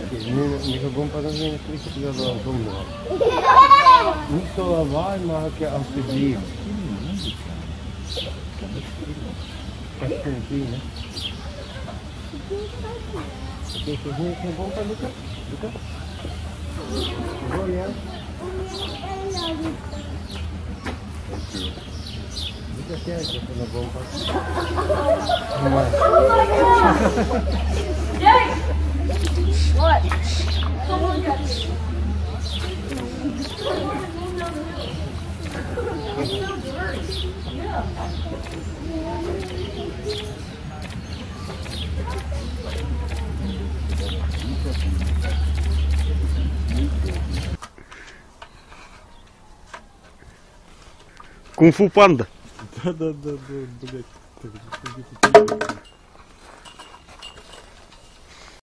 Нека гомпа да не присути да домно. Нито авай маке автоджим. Кастентина. Окей, се не гомпа Luca? Luca? Voglio? Luca che è questa bomba? What? Кунг-фу панда. Да, блядь.